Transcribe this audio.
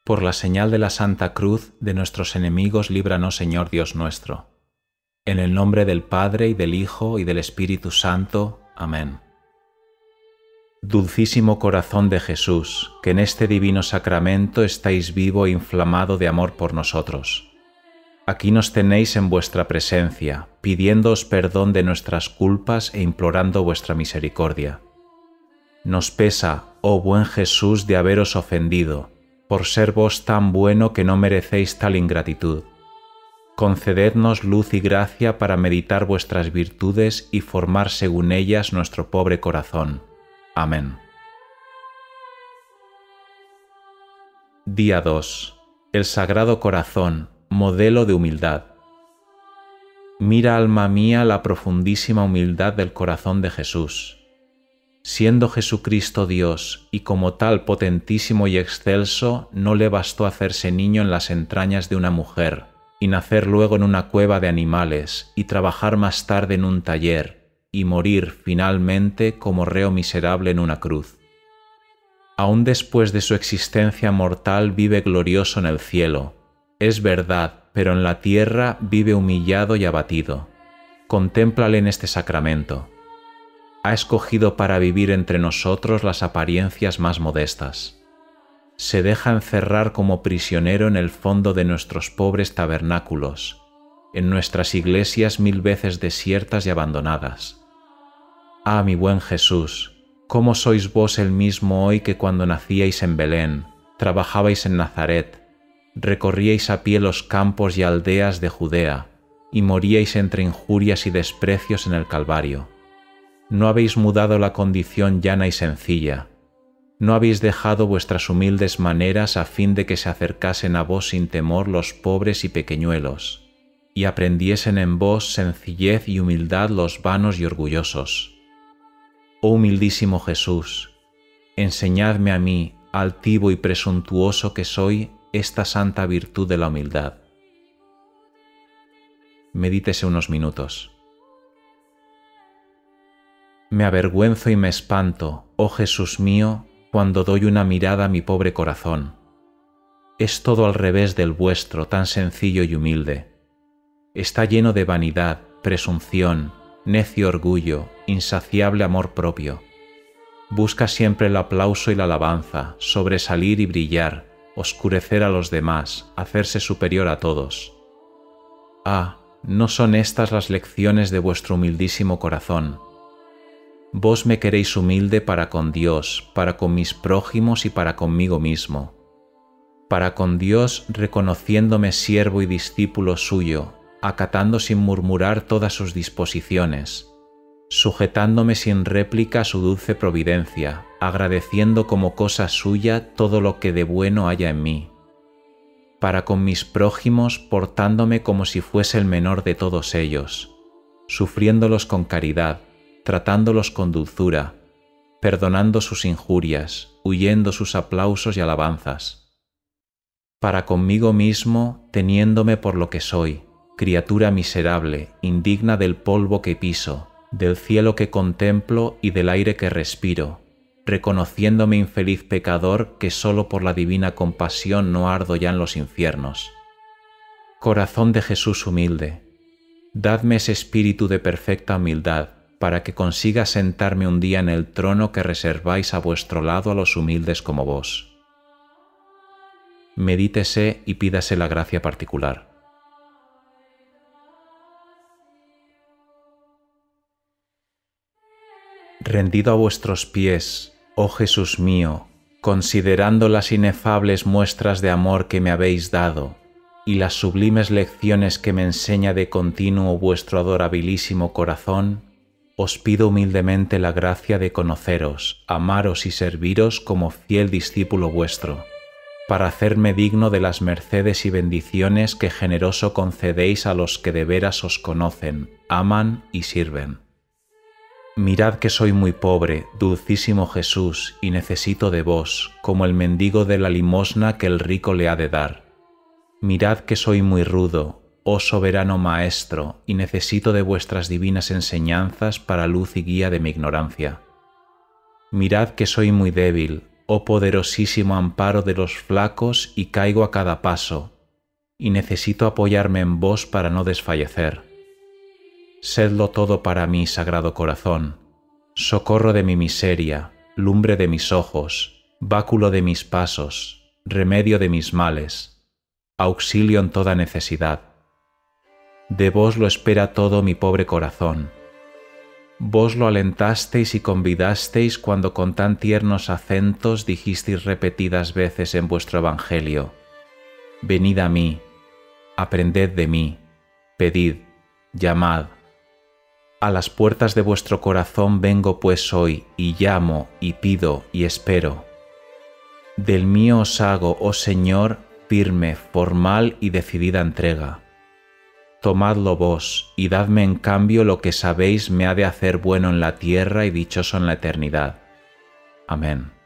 Por la señal de la Santa Cruz de nuestros enemigos, líbranos, Señor Dios nuestro. En el nombre del Padre, y del Hijo, y del Espíritu Santo. Amén. Dulcísimo corazón de Jesús, que en este divino sacramento estáis vivo e inflamado de amor por nosotros. Aquí nos tenéis en vuestra presencia, pidiéndoos perdón de nuestras culpas e implorando vuestra misericordia. Nos pesa, oh buen Jesús, de haberos ofendido, por ser vos tan bueno que no merecéis tal ingratitud. Concedednos luz y gracia para meditar vuestras virtudes y formar según ellas nuestro pobre corazón. Amén. Día 2. El Sagrado Corazón, modelo de humildad. Mira, alma mía, la profundísima humildad del corazón de Jesús. Siendo Jesucristo Dios y como tal potentísimo y excelso, no le bastó hacerse niño en las entrañas de una mujer, y nacer luego en una cueva de animales, y trabajar más tarde en un taller, y morir finalmente como reo miserable en una cruz. Aún después de su existencia mortal vive glorioso en el cielo. Es verdad, pero en la tierra vive humillado y abatido. Contémplale en este sacramento. Ha escogido para vivir entre nosotros las apariencias más modestas. Se deja encerrar como prisionero en el fondo de nuestros pobres tabernáculos, en nuestras iglesias 1000 veces desiertas y abandonadas. Ah, mi buen Jesús, ¿cómo sois vos el mismo hoy que cuando nacíais en Belén, trabajabais en Nazaret, recorríais a pie los campos y aldeas de Judea, y moríais entre injurias y desprecios en el Calvario? No habéis mudado la condición llana y sencilla. No habéis dejado vuestras humildes maneras a fin de que se acercasen a vos sin temor los pobres y pequeñuelos, y aprendiesen en vos sencillez y humildad los vanos y orgullosos. Oh humildísimo Jesús, enseñadme a mí, altivo y presuntuoso que soy, esta santa virtud de la humildad. Medítese unos minutos. Me avergüenzo y me espanto, oh Jesús mío, cuando doy una mirada a mi pobre corazón. Es todo al revés del vuestro, tan sencillo y humilde. Está lleno de vanidad, presunción, necio orgullo, insaciable amor propio. Busca siempre el aplauso y la alabanza, sobresalir y brillar, oscurecer a los demás, hacerse superior a todos. Ah, ¿no son estas las lecciones de vuestro humildísimo corazón? Vos me queréis humilde para con Dios, para con mis prójimos y para conmigo mismo. Para con Dios reconociéndome siervo y discípulo suyo, acatando sin murmurar todas sus disposiciones, sujetándome sin réplica a su dulce providencia, agradeciendo como cosa suya todo lo que de bueno haya en mí. Para con mis prójimos portándome como si fuese el menor de todos ellos, sufriéndolos con caridad, tratándolos con dulzura, perdonando sus injurias, huyendo sus aplausos y alabanzas. Para conmigo mismo, teniéndome por lo que soy, criatura miserable, indigna del polvo que piso, del cielo que contemplo y del aire que respiro, reconociéndome infeliz pecador que solo por la divina compasión no ardo ya en los infiernos. Corazón de Jesús humilde, dadme ese espíritu de perfecta humildad, para que consiga sentarme un día en el trono que reserváis a vuestro lado a los humildes como vos. Medítese y pídase la gracia particular. Rendido a vuestros pies, oh Jesús mío, considerando las inefables muestras de amor que me habéis dado, y las sublimes lecciones que me enseña de continuo vuestro adorabilísimo corazón, os pido humildemente la gracia de conoceros, amaros y serviros como fiel discípulo vuestro, para hacerme digno de las mercedes y bendiciones que generoso concedéis a los que de veras os conocen, aman y sirven. Mirad que soy muy pobre, dulcísimo Jesús, y necesito de vos, como el mendigo de la limosna que el rico le ha de dar. Mirad que soy muy rudo, oh soberano Maestro, y necesito de vuestras divinas enseñanzas para luz y guía de mi ignorancia. Mirad que soy muy débil, oh poderosísimo amparo de los flacos, y caigo a cada paso, y necesito apoyarme en vos para no desfallecer. Sedlo todo para mí, Sagrado Corazón, socorro de mi miseria, lumbre de mis ojos, báculo de mis pasos, remedio de mis males, auxilio en toda necesidad. De vos lo espera todo mi pobre corazón. Vos lo alentasteis y convidasteis cuando con tan tiernos acentos dijisteis repetidas veces en vuestro Evangelio: venid a mí, aprended de mí, pedid, llamad. A las puertas de vuestro corazón vengo pues hoy, y llamo, y pido, y espero. Del mío os hago, oh Señor, firme, formal y decidida entrega. Tomadlo vos, y dadme en cambio lo que sabéis me ha de hacer bueno en la tierra y dichoso en la eternidad. Amén.